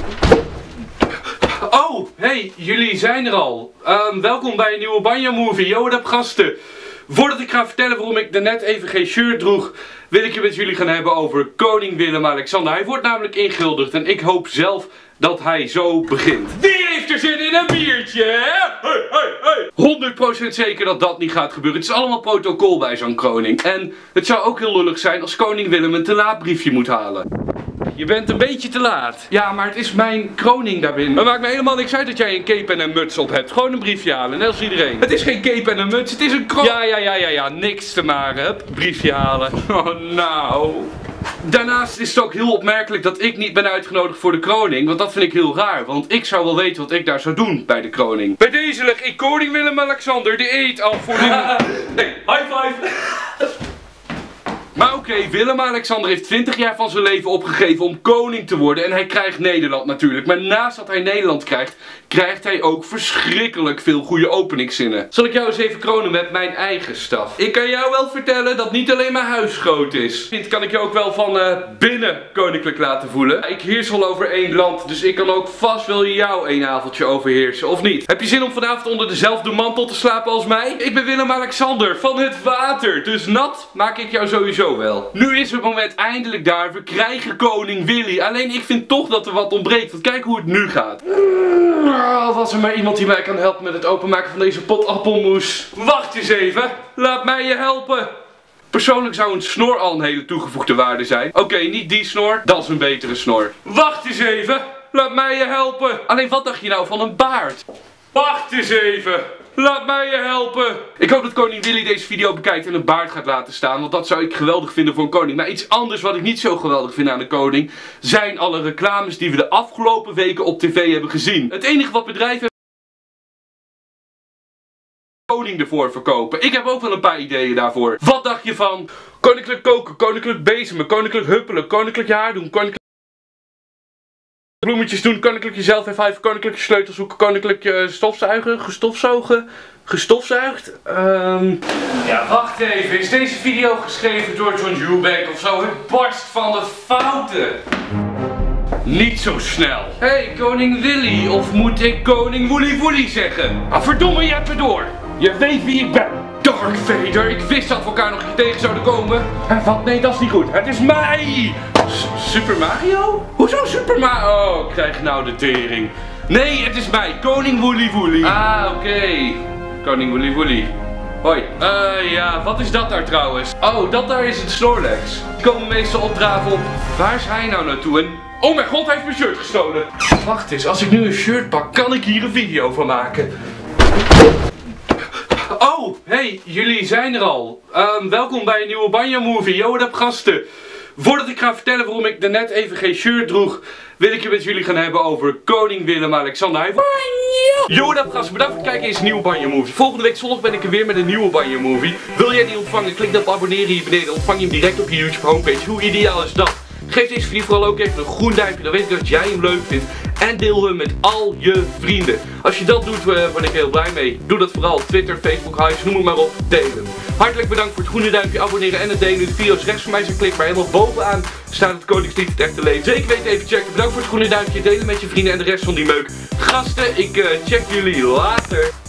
Oh, hey, jullie zijn er al. Welkom bij een nieuwe Banjo Movie. Yo, wat up gasten. Voordat ik ga vertellen waarom ik daarnet even geen shirt droeg, wil ik het met jullie gaan hebben over koning Willem-Alexander. Hij wordt namelijk ingehuldigd en ik hoop zelf dat hij zo begint. Wie heeft er zin in een biertje? Hey, hey, hey. 100% zeker dat dat niet gaat gebeuren. Het is allemaal protocol bij zo'n koning. En het zou ook heel lullig zijn als koning Willem een te laat briefje moet halen. Je bent een beetje te laat. Ja, maar het is mijn kroning daarbinnen. Het maakt me helemaal niks uit dat jij een cape en een muts op hebt. Gewoon een briefje halen, net als iedereen. Het is geen cape en een muts, het is een kroning. Ja, niks te maken. Hup, briefje halen. Oh, nou. Daarnaast is het ook heel opmerkelijk dat ik niet ben uitgenodigd voor de kroning. Want dat vind ik heel raar. Want ik zou wel weten wat ik daar zou doen bij de kroning. Bij deze leg ik koning Willem-Alexander de eed af voor de... Nee, high five! Maar oké, Willem-Alexander heeft 20 jaar van zijn leven opgegeven om koning te worden. En hij krijgt Nederland natuurlijk. Maar naast dat hij Nederland krijgt, krijgt hij ook verschrikkelijk veel goede openingszinnen. Zal ik jou eens even kronen met mijn eigen staf? Ik kan jou wel vertellen dat niet alleen mijn huis groot is. Dit kan ik je ook wel van binnen koninklijk laten voelen. Ik heers al over één land, dus ik kan ook vast wel jou één avondje overheersen, of niet? Heb je zin om vanavond onder dezelfde mantel te slapen als mij? Ik ben Willem-Alexander van het water, dus nat maak ik jou sowieso wel. Nu is het moment eindelijk daar. We krijgen koning Willy. Alleen ik vind toch dat er wat ontbreekt. Want kijk hoe het nu gaat. Was er maar iemand die mij kan helpen met het openmaken van deze pot appelmoes. Wacht eens even. Laat mij je helpen. Persoonlijk zou een snor al een hele toegevoegde waarde zijn. Oké, niet die snor. Dat is een betere snor. Wacht eens even. Laat mij je helpen. Alleen wat dacht je nou van een baard? Wacht eens even. Laat mij je helpen. Ik hoop dat koning Willy deze video bekijkt en een baard gaat laten staan. Want dat zou ik geweldig vinden voor een koning. Maar iets anders wat ik niet zo geweldig vind aan de koning zijn alle reclames die we de afgelopen weken op tv hebben gezien. Het enige wat bedrijven koning ervoor verkopen. Ik heb ook wel een paar ideeën daarvoor. Wat dacht je van koninklijk koken, koninklijk bezemen, koninklijk huppelen, koninklijk je haar doen, koninklijk bloemetjes doen, koninklijk jezelf even, koninklijke sleutels zoeken, koninklijk stofzuigen, gestofzuigd? Ja, wacht even. Is deze video geschreven door John Eubank of zo? Het barst van de fouten. Niet zo snel. Hey, koning Willy. Of moet ik koning Woelie Woelie zeggen? Ah, verdomme, je hebt me door. Je weet wie ik ben. Dark Vader. Ik wist dat we elkaar nog hier tegen zouden komen. En wat? Nee, dat is niet goed. Het is mij. Super Mario? Hoezo Super Mario? Oh, ik krijg nou de tering. Nee, het is mij. Koning Woelie Woelie. Ah, oké. Koning Woelie Woelie. Hoi. Ja, wat is dat daar trouwens? Oh, dat daar is het Snorlax. Die komen meestal opdraven op. Waar is hij nou naartoe? En... oh mijn god, hij heeft mijn shirt gestolen. Wacht eens, als ik nu een shirt pak, kan ik hier een video van maken. Oh, hey, jullie zijn er al. Welkom bij een nieuwe Banjo Movie. Yo, wat up gasten. Voordat ik ga vertellen waarom ik daarnet even geen shirt droeg, wil ik het met jullie gaan hebben over koning Willem-Alexander. Yo, wat up gasten, bedankt voor het kijken in deze nieuwe Banjo Movie. Volgende week zondag ben ik er weer met een nieuwe Banjo Movie. Wil jij die ontvangen? Klik dan op abonneren hier beneden. Dan ontvang je hem direct op je YouTube homepage. Hoe ideaal is dat? Geef deze video vooral ook even een groen duimpje, dan weet ik dat jij hem leuk vindt. En deel hem met al je vrienden. Als je dat doet, word ik heel blij mee. Doe dat vooral op Twitter, Facebook, Hives, noem het maar op. Deel hem. Hartelijk bedankt voor het groene duimpje, abonneren en het delen. De video's rechts van mij zijn klikbaar. Helemaal bovenaan staat het Koningslied het echte leven. Zeker weten even checken. Bedankt voor het groene duimpje, delen met je vrienden en de rest van die meuk. Gasten, ik check jullie later.